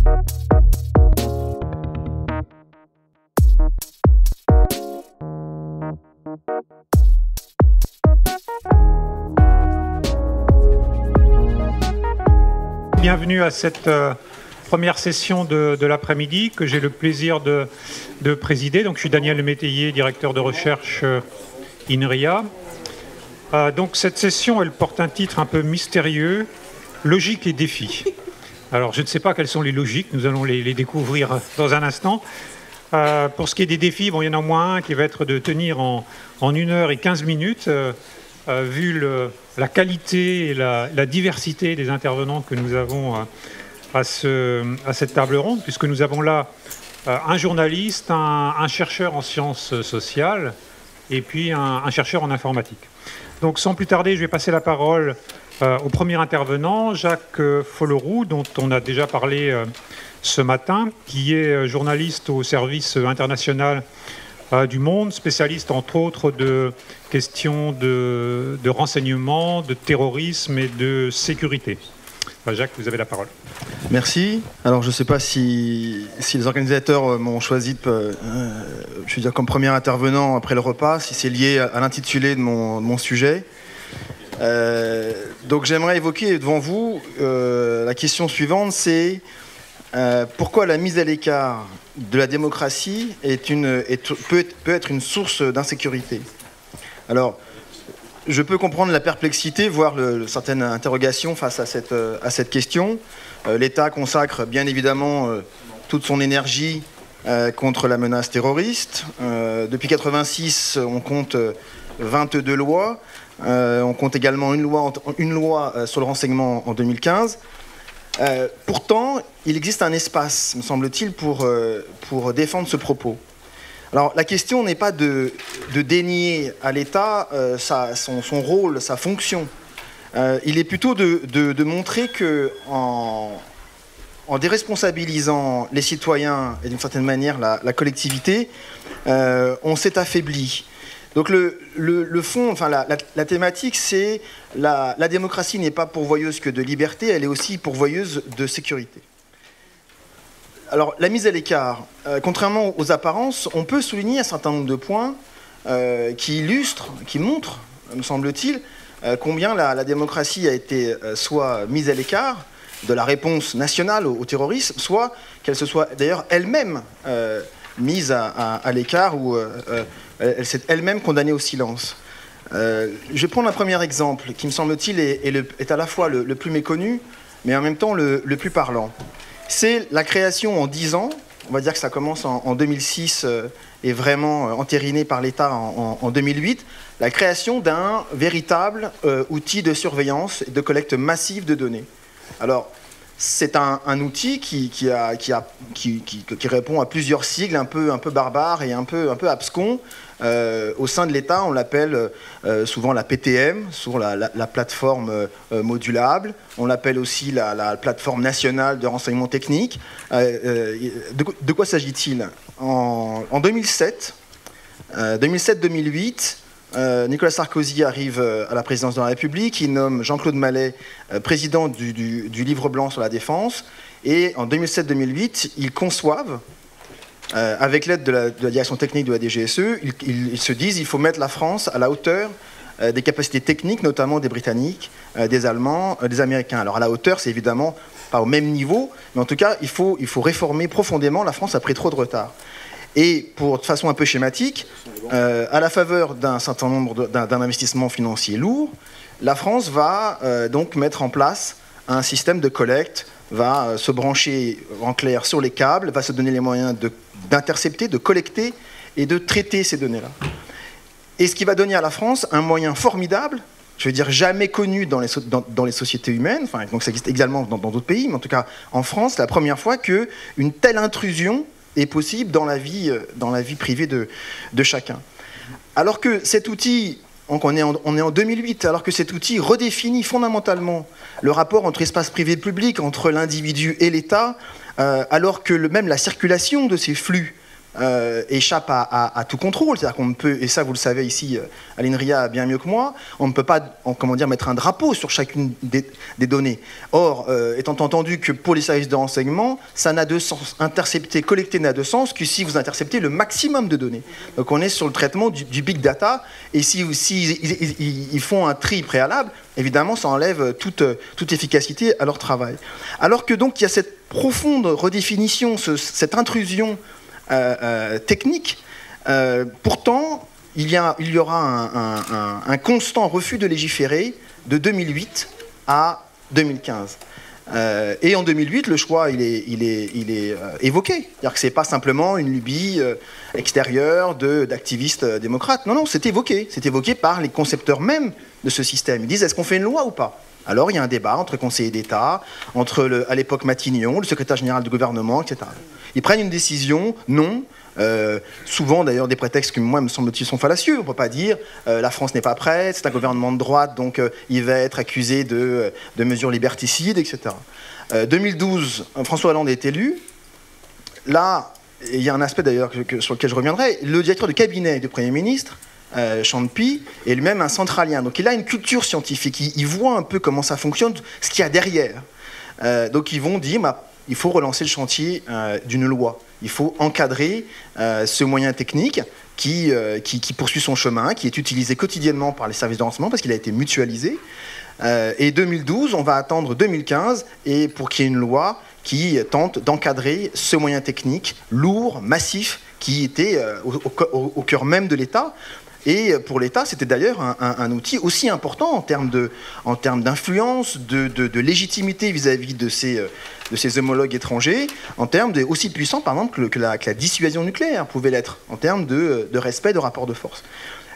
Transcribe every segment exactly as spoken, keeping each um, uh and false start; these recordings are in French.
Bienvenue à cette euh, première session de, de l'après-midi que j'ai le plaisir de, de présider. Donc, je suis Daniel Lemétayer, directeur de recherche euh, INRIA. Euh, donc, cette session, elle porte un titre un peu mystérieux, Logique et défis. Alors, je ne sais pas quelles sont les logiques, nous allons les, les découvrir dans un instant. Euh, pour ce qui est des défis, bon, il y en a au moins un qui va être de tenir en, en une heure et quinze minutes. Euh, Euh, vu le, la qualité et la, la diversité des intervenants que nous avons euh, à, ce, à cette table ronde, puisque nous avons là euh, un journaliste, un, un chercheur en sciences sociales et puis un, un chercheur en informatique. Donc sans plus tarder, je vais passer la parole euh, au premier intervenant, Jacques Folleroux, dont on a déjà parlé euh, ce matin, qui est journaliste au service international du Monde, spécialiste entre autres de questions de, de renseignement, de terrorisme et de sécurité. Enfin, Jacques, vous avez la parole. Merci. Alors je ne sais pas si, si les organisateurs m'ont choisi de, euh, je veux dire, comme premier intervenant après le repas, si c'est lié à, à l'intitulé de mon, de mon sujet. Euh, donc j'aimerais évoquer devant vous euh, la question suivante, c'est Euh, pourquoi la mise à l'écart de la démocratie est une, est, peut, être, peut être une source d'insécurité? Alors, je peux comprendre la perplexité, voire le, le, certaines interrogations face à cette, à cette question. Euh, L'État consacre bien évidemment euh, toute son énergie euh, contre la menace terroriste. Euh, depuis mille neuf cent quatre-vingt-six, on compte vingt-deux lois. Euh, on compte également une loi, une loi sur le renseignement en deux mille quinze. Euh, pourtant, il existe un espace, me semble-t-il, pour, euh, pour défendre ce propos. Alors, la question n'est pas de, de dénier à l'État euh, sa, son, son rôle, sa fonction. Euh, il est plutôt de, de, de montrer qu'en en déresponsabilisant les citoyens et d'une certaine manière la, la collectivité, euh, on s'est affaibli. Donc le, le, le fond, enfin la, la, la thématique, c'est la, la démocratie n'est pas pourvoyeuse que de liberté, elle est aussi pourvoyeuse de sécurité. Alors la mise à l'écart, euh, contrairement aux apparences, on peut souligner un certain nombre de points euh, qui illustrent, qui montrent, me semble-t-il, euh, combien la, la démocratie a été euh, soit mise à l'écart de la réponse nationale au, au terrorisme, soit qu'elle se soit d'ailleurs elle-même euh, mise à, à, à l'écart ou euh, euh, elle s'est elle-même condamnée au silence. Euh, je vais prendre un premier exemple qui, me semble-t-il, est, est, le, est à la fois le, le plus méconnu, mais en même temps le, le plus parlant. C'est la création en dix ans, on va dire que ça commence en, en deux mille six euh, et vraiment euh, entériné par l'État en, en, en deux mille huit, la création d'un véritable euh, outil de surveillance et de collecte massive de données. Alors, c'est un, un outil qui, qui, a, qui, a, qui, qui, qui répond à plusieurs sigles un peu, un peu barbares et un peu, un peu abscons. Euh, au sein de l'État, on l'appelle euh, souvent la P T M, sur la, la, la plateforme euh, modulable. On l'appelle aussi la, la plateforme nationale de renseignement technique. Euh, euh, de, de quoi s'agit-il? En, en deux mille sept, euh, deux mille sept deux mille huit, Euh, Nicolas Sarkozy arrive euh, à la présidence de la République, il nomme Jean-Claude Mallet euh, président du, du, du livre blanc sur la défense, et en deux mille sept deux mille huit, ils conçoivent, euh, avec l'aide de, de la direction technique de la D G S E, ils, ils, ils se disent qu'il faut mettre la France à la hauteur euh, des capacités techniques, notamment des Britanniques, euh, des Allemands, euh, des Américains. Alors à la hauteur, c'est évidemment pas au même niveau, mais en tout cas, il faut, il faut réformer profondément. La France a pris trop de retard. Et pour, de façon un peu schématique, euh, à la faveur d'un certain nombre d'un investissement financier lourd, la France va euh, donc mettre en place un système de collecte, va euh, se brancher en clair sur les câbles, va se donner les moyens d'intercepter, de, de collecter et de traiter ces données-là. Et ce qui va donner à la France un moyen formidable, je veux dire jamais connu dans les, so dans, dans les sociétés humaines, enfin, donc ça existe également dans d'autres pays, mais en tout cas en France, c'est la première fois qu'une telle intrusion est possible dans la vie, dans la vie privée de, de chacun. Alors que cet outil, donc on est, en, on est en deux mille huit, alors que cet outil redéfinit fondamentalement le rapport entre espace privé et public, entre l'individu et l'État, euh, alors que le, même la circulation de ces flux euh, échappe à, à, à tout contrôle. C'est-à-dire qu'on ne peut, et ça vous le savez ici à l'INRIA bien mieux que moi, on ne peut pas en, comment dire, mettre un drapeau sur chacune des, des données. Or, euh, étant entendu que pour les services de renseignement, ça n'a de sens, intercepter, collecter n'a de sens que si vous interceptez le maximum de données. Donc on est sur le traitement du, du big data, et si, si ils, ils, ils font un tri préalable, évidemment ça enlève toute, toute efficacité à leur travail. Alors que donc il y a cette profonde redéfinition, ce, cette intrusion euh, euh, technique, euh, pourtant il y, a, il y aura un, un, un, un constant refus de légiférer de deux mille huit à deux mille quinze. Euh, et en deux mille huit, le choix il est, il est, il est euh, évoqué. C'est-à-dire que ce n'est pas simplement une lubie euh, extérieure de, d'activistes euh, démocrates. Non, non, c'est évoqué. C'est évoqué par les concepteurs même de ce système. Ils disent, est-ce qu'on fait une loi ou pas ? Alors il y a un débat entre conseillers d'État, entre le, à l'époque Matignon, le secrétaire général du gouvernement, et cetera. Ils prennent une décision, non. Euh, souvent d'ailleurs des prétextes qui moi me semble-t-il sont fallacieux. On ne peut pas dire euh, la France n'est pas prête, c'est un gouvernement de droite donc euh, il va être accusé de, de mesures liberticides, et cetera. Euh, deux mille douze, François Hollande est élu. Là, il y a un aspect d'ailleurs que, que, sur lequel je reviendrai. Le directeur du cabinet du Premier ministre, euh, Champy, est lui-même un centralien. Donc il a une culture scientifique. Il, il voit un peu comment ça fonctionne, ce qu'il y a derrière. Euh, donc ils vont dire bah, il faut relancer le chantier euh, d'une loi. Il faut encadrer euh, ce moyen technique qui, euh, qui, qui poursuit son chemin, qui est utilisé quotidiennement par les services de renseignement parce qu'il a été mutualisé. Euh, et deux mille douze, on va attendre deux mille quinze et pour qu'il y ait une loi qui tente d'encadrer ce moyen technique lourd, massif, qui était euh, au, au, au cœur même de l'État. Et pour l'État, c'était d'ailleurs un, un, un outil aussi important en termes, de, en termes d'influence, de, de, de légitimité vis-à-vis de ses, de ses homologues étrangers, en termes de, aussi puissant, par exemple, que, que, la, que la dissuasion nucléaire pouvait l'être, en termes de, de respect de rapport de force.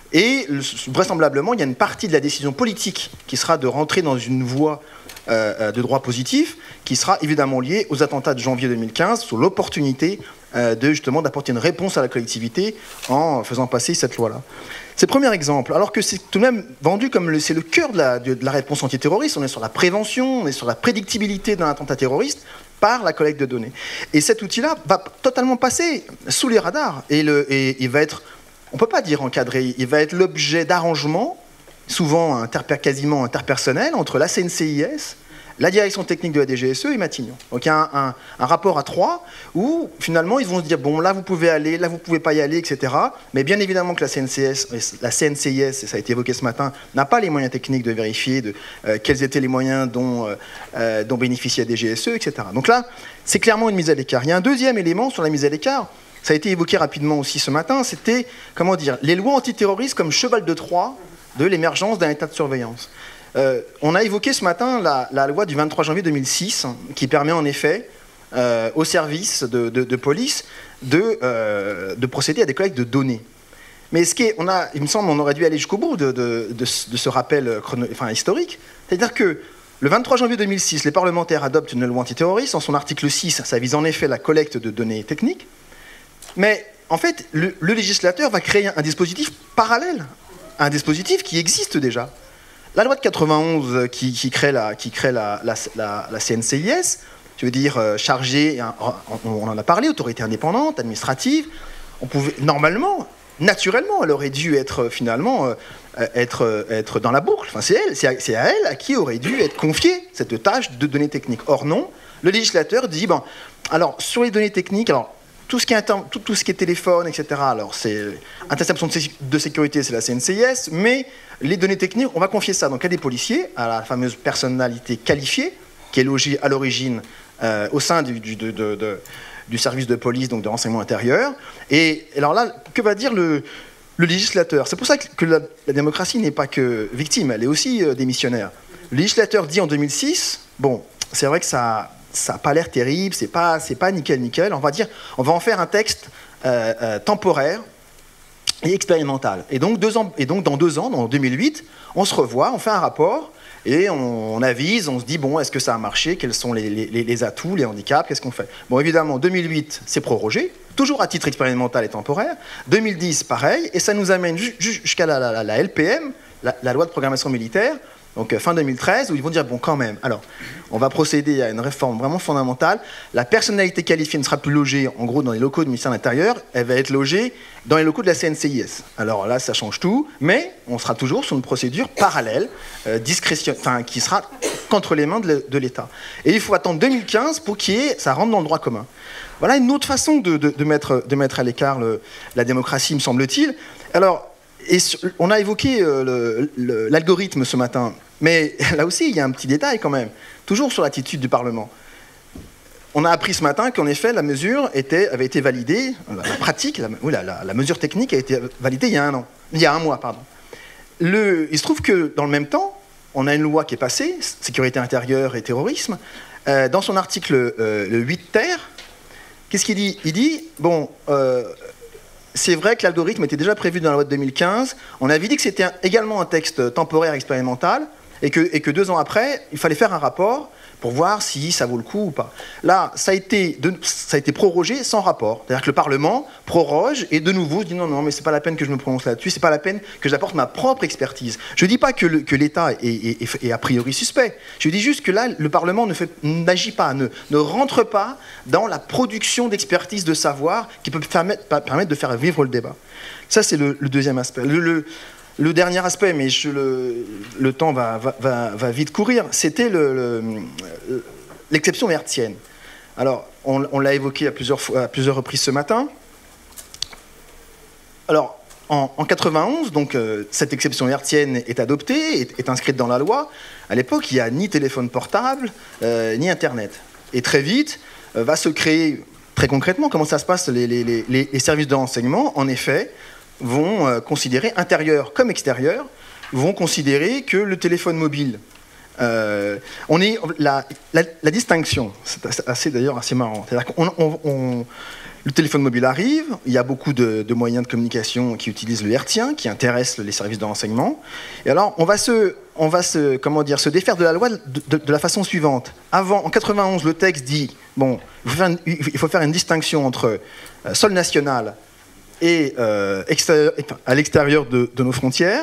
Et vraisemblablement, il y a une partie de la décision politique qui sera de rentrer dans une voie euh, de droit positif, qui sera évidemment liée aux attentats de janvier deux mille quinze, sur l'opportunité euh, de justement d'apporter une réponse à la collectivité en faisant passer cette loi-là. C'est le premier exemple, alors que c'est tout de même vendu comme le, c'est le cœur de la, de, de la réponse antiterroriste. On est sur la prévention, on est sur la prédictibilité d'un attentat terroriste par la collecte de données. Et cet outil-là va totalement passer sous les radars et, le, et il va être, on ne peut pas dire encadré, il va être l'objet d'arrangements, souvent interper, quasiment interpersonnels, entre la C N C I S, la direction technique de la D G S E et Matignon. Donc il y a un, un, un rapport à trois où finalement ils vont se dire bon là vous pouvez aller, là vous pouvez pas y aller, et cetera. Mais bien évidemment que la C N C S, la C N C I S, et ça a été évoqué ce matin, n'a pas les moyens techniques de vérifier de, euh, quels étaient les moyens dont, euh, dont bénéficiait la D G S E, et cetera. Donc là c'est clairement une mise à l'écart. Il y a un deuxième élément sur la mise à l'écart. Ça a été évoqué rapidement aussi ce matin. C'était comment dire les lois antiterroristes comme cheval de Troie de l'émergence d'un état de surveillance. Euh, on a évoqué ce matin la, la loi du vingt-trois janvier deux mille six qui permet en effet euh, aux services de, de, de police de, euh, de procéder à des collectes de données. Mais ce qui est, on a, il me semble qu'on aurait dû aller jusqu'au bout de, de, de, de ce rappel chrono, enfin, historique. C'est-à-dire que le vingt-trois janvier deux mille six, les parlementaires adoptent une loi antiterroriste. En son article six, ça vise en effet la collecte de données techniques. Mais en fait, le, le législateur va créer un, un dispositif parallèle, un dispositif qui existe déjà. La loi de quatre-vingt-onze qui, qui crée, la, qui crée la, la, la, la C N C I S, je veux dire euh, chargée, on, on en a parlé, autorité indépendante, administrative, on pouvait, normalement, naturellement, elle aurait dû être finalement euh, être, être dans la boucle. Enfin, c'est elle, c'est à, c'est à elle à qui aurait dû être confiée cette tâche de données techniques. Or non, le législateur dit, bon, alors sur les données techniques, alors tout ce qui est, tout, tout ce qui est téléphone, et cetera, alors c'est interception de sécurité, c'est la C N C I S, mais les données techniques, on va confier ça donc à des policiers, à la fameuse personnalité qualifiée, qui est logée à l'origine euh, au sein du, du, de, de, de, du service de police, donc de renseignement intérieur. Et alors là, que va dire le, le législateur ? C'est pour ça que la, la démocratie n'est pas que victime, elle est aussi euh, démissionnaire. Le législateur dit en deux mille six, bon, c'est vrai que ça ça n'a pas l'air terrible, c'est pas, c'est pas nickel nickel, on va dire, on va en faire un texte euh, euh, temporaire et expérimental. Et donc, deux ans, et donc dans deux ans, en deux mille huit, on se revoit, on fait un rapport et on, on avise, on se dit, bon, est-ce que ça a marché ? Quels sont les, les, les atouts, les handicaps ? Qu'est-ce qu'on fait ? Bon, évidemment, deux mille huit, c'est prorogé, toujours à titre expérimental et temporaire. deux mille dix, pareil, et ça nous amène jusqu'à la, la, la L P M, la, la loi de programmation militaire, donc fin deux mille treize, où ils vont dire, bon, quand même, alors, on va procéder à une réforme vraiment fondamentale. La personnalité qualifiée ne sera plus logée, en gros, dans les locaux du ministère de l'Intérieur, elle va être logée dans les locaux de la C N C I S. Alors là, ça change tout, mais on sera toujours sur une procédure parallèle, euh, discrétion, enfin, qui sera qu'entre les mains de l'État. Et il faut attendre deux mille quinze pour qu'il y ait, ça rentre dans le droit commun. Voilà une autre façon de, de, de, mettre, de mettre à l'écart la démocratie, me semble-t-il. Alors, et on a évoqué euh, l'algorithme ce matin, mais là aussi, il y a un petit détail quand même, toujours sur l'attitude du Parlement. On a appris ce matin qu'en effet, la mesure était, avait été validée, la pratique, la, oui, la, la, la mesure technique a été validée il y a un an, il y a un mois, pardon. Le, il se trouve que, dans le même temps, on a une loi qui est passée, sécurité intérieure et terrorisme, euh, dans son article euh, le huit ter, qu'est-ce qu'il dit? Il dit, bon, euh, c'est vrai que l'algorithme était déjà prévu dans la loi de deux mille quinze, on avait dit que c'était également un texte temporaire expérimental, et que, et que deux ans après, il fallait faire un rapport pour voir si ça vaut le coup ou pas. Là, ça a été, de, ça a été prorogé sans rapport. C'est-à-dire que le Parlement proroge et de nouveau se dit non, non, mais c'est pas la peine que je me prononce là-dessus, c'est pas la peine que j'apporte ma propre expertise. Je dis pas que l'État est, est, est, est a priori suspect. Je dis juste que là, le Parlement n'agit pas, ne, ne rentre pas dans la production d'expertise, de savoir qui peut permettre, permettre de faire vivre le débat. Ça, c'est le, le deuxième aspect. Le, le, Le dernier aspect, mais je, le, le temps va, va, va vite courir, c'était l'exception hertzienne. Alors, on, on l'a évoqué à plusieurs, fois, à plusieurs reprises ce matin. Alors, en, en quatre-vingt-onze, donc, euh, cette exception hertzienne est adoptée, est, est inscrite dans la loi. À l'époque, il n'y a ni téléphone portable, euh, ni Internet. Et très vite, euh, va se créer, très concrètement, comment ça se passe, les, les, les, les services de renseignement, en effet, vont euh, considérer, intérieur comme extérieur, vont considérer que le téléphone mobile, euh, on est, la, la, la distinction, c'est assez d'ailleurs assez marrant, c'est-à-dire qu'on on, on, le téléphone mobile arrive, il y a beaucoup de, de moyens de communication qui utilisent le hertzien, qui intéressent les services de renseignement, et alors on va se, on va se, comment dire, se défaire de la loi de, de, de la façon suivante. Avant, en quatre-vingt-onze, le texte dit, bon, il faut faire une, il faut faire une distinction entre euh, sol national et euh, à l'extérieur de, de nos frontières.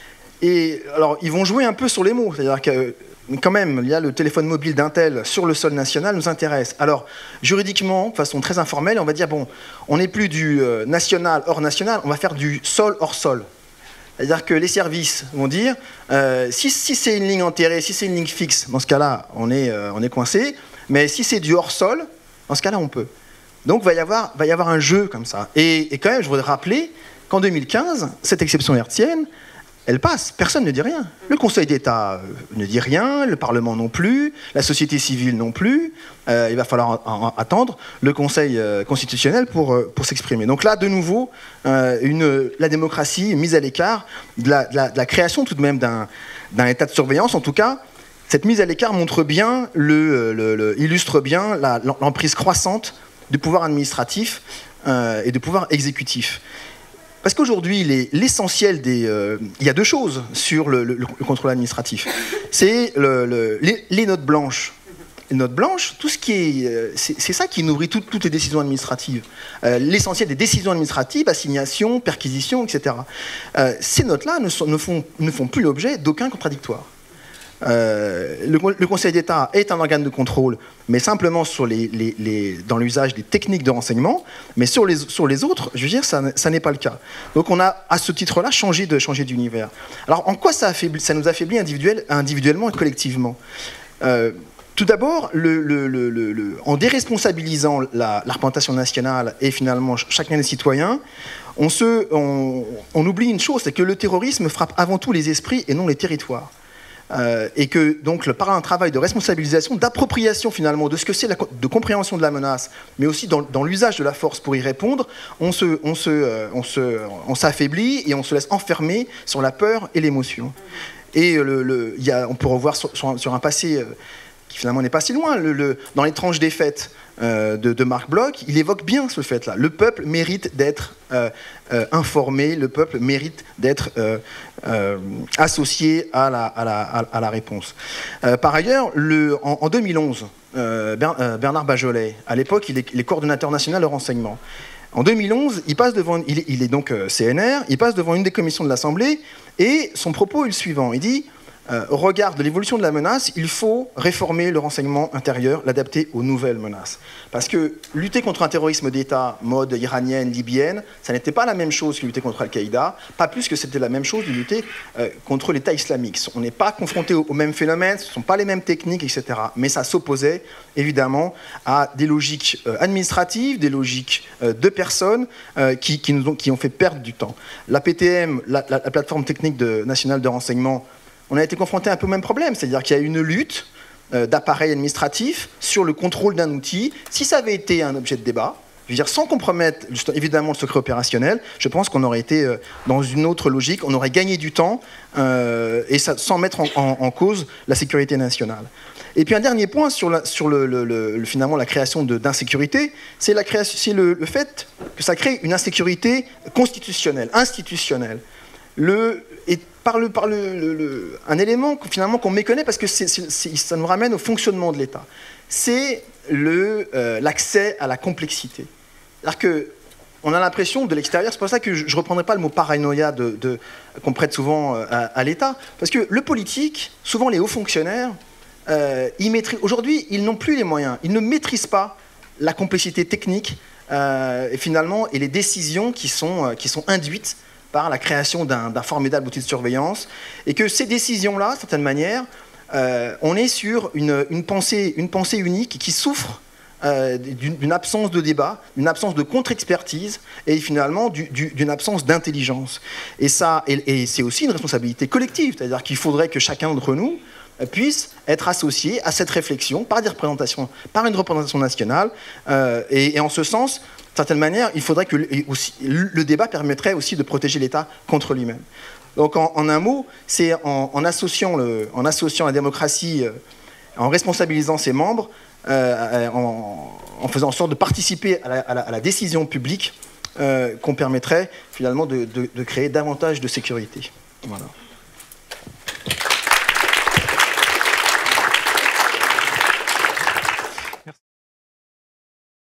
Et alors, ils vont jouer un peu sur les mots. C'est-à-dire que, quand même, il y a le téléphone mobile d'Intel sur le sol national nous intéresse. Alors, juridiquement, de façon très informelle, on va dire, bon, on n'est plus du euh, national hors national, on va faire du sol hors sol. C'est-à-dire que les services vont dire, euh, si, si c'est une ligne enterrée, si c'est une ligne fixe, dans ce cas-là, on est, euh, on est coincé. Mais si c'est du hors sol, dans ce cas-là, on peut. Donc, il va y avoir, va y avoir un jeu comme ça. Et, et quand même, je voudrais rappeler qu'en deux mille quinze, cette exception hertzienne, elle passe. Personne ne dit rien. Le Conseil d'État ne dit rien, le Parlement non plus, la société civile non plus. Euh, il va falloir en, en, attendre le Conseil euh, constitutionnel pour, euh, pour s'exprimer. Donc là, de nouveau, euh, une, la démocratie est mise à l'écart de la, de, la, de la création tout de même d'un d'un état de surveillance. En tout cas, cette mise à l'écart montre bien, le, le, le, illustre bien l'emprise croissante du pouvoir administratif euh, et du pouvoir exécutif. Parce qu'aujourd'hui, l'essentiel des... Euh, il y a deux choses sur le, le, le contrôle administratif. C'est le, le, les, les notes blanches. Les notes blanches, tout ce qui est... Euh, c'est ça qui nourrit tout, toutes les décisions administratives. Euh, L'essentiel des décisions administratives, assignation, perquisition, et cetera. Euh, ces notes-là ne, ne, font, ne font plus l'objet d'aucun contradictoire. Euh, le, le Conseil d'État est un organe de contrôle, mais simplement sur les, les, les, dans l'usage des techniques de renseignement, mais sur les, sur les autres, je veux dire, ça, ça n'est pas le cas. Donc on a, à ce titre-là, changé de changé d'univers. Alors en quoi ça, affaiblit, ça nous affaiblit individuel, individuellement et collectivement? euh, Tout d'abord, le, le, le, le, en déresponsabilisant la, la représentation nationale et finalement chacun des citoyens, on, se, on, on oublie une chose, c'est que le terrorisme frappe avant tout les esprits et non les territoires. Euh, et que donc par un travail de responsabilisation, d'appropriation finalement de ce que c'est, de compréhension de la menace, mais aussi dans, dans l'usage de la force pour y répondre, on se, on se, euh, on se, on s'affaiblit et on se laisse enfermer sur la peur et l'émotion. Et le, le, y a, on peut revoir sur, sur, un, sur un passé euh, qui finalement n'est pas si loin. Le, le, dans l'étrange défaite euh, de, de Marc Bloch, il évoque bien ce fait-là. Le peuple mérite d'être euh, euh, informé, le peuple mérite d'être euh, euh, associé à la, à la, à la réponse. Euh, par ailleurs, le, en, en deux mille onze, euh, Bernard Bajolet, à l'époque, il est, il est coordonnateur national de renseignement. En deux mille onze, il, passe devant, il, est, il est donc euh, C N R, il passe devant une des commissions de l'Assemblée, et son propos est le suivant. Il dit euh, au regard de l'évolution de la menace, il faut réformer le renseignement intérieur, l'adapter aux nouvelles menaces. Parce que lutter contre un terrorisme d'État, mode iranienne, libyenne, ça n'était pas la même chose que lutter contre Al-Qaïda, pas plus que c'était la même chose de lutter euh, contre l'État islamique. On n'est pas confronté au, au même phénomène, ce ne sont pas les mêmes techniques, et cetera. Mais ça s'opposait évidemment à des logiques euh, administratives, des logiques euh, de personnes euh, qui, qui, nous ont, qui ont fait perdre du temps. La P T M, la, la, la plateforme technique de, nationale de renseignement, on a été confronté un peu au même problème, c'est-à-dire qu'il y a une lutte euh, d'appareils administratifs sur le contrôle d'un outil. Si ça avait été un objet de débat, je veux dire, sans compromettre évidemment le secret opérationnel, je pense qu'on aurait été euh, dans une autre logique, on aurait gagné du temps euh, et ça, sans mettre en, en, en cause la sécurité nationale. Et puis un dernier point sur, la, sur le, le, le, finalement la création d'insécurité, c'est le, le fait que ça crée une insécurité constitutionnelle, institutionnelle. Le, et par, le, par le, le, le, un élément finalement qu'on méconnaît parce que c'est, c'est, c'est, ça nous ramène au fonctionnement de l'État. C'est l'accès euh, à la complexité. C'est-à-dire que on a l'impression de l'extérieur, c'est pour ça que je ne reprendrai pas le mot paranoïa de, de, qu'on prête souvent à, à l'État, parce que le politique, souvent les hauts fonctionnaires, euh, aujourd'hui, ils n'ont plus les moyens, ils ne maîtrisent pas la complexité technique euh, et finalement et les décisions qui sont, euh, qui sont induites par la création d'un formidable outil de surveillance, et que ces décisions-là, de certaine manière, euh, on est sur une, une, pensée, une pensée unique qui souffre euh, d'une absence de débat, d'une absence de contre-expertise, et finalement d'une absence d'intelligence. Et, ça, et, et c'est aussi une responsabilité collective, c'est-à-dire qu'il faudrait que chacun d'entre nous puisse être associé à cette réflexion par des représentations, par une représentation nationale, euh, et, et en ce sens, d'une certaine manière, il faudrait que le, aussi, le débat permettrait aussi de protéger l'État contre lui-même. Donc, en, en un mot, c'est en, en, associant le, en associant la démocratie, euh, en responsabilisant ses membres, euh, en, en faisant en sorte de participer à la, à la, à la décision publique, euh, qu'on permettrait finalement de, de, de créer davantage de sécurité. Voilà.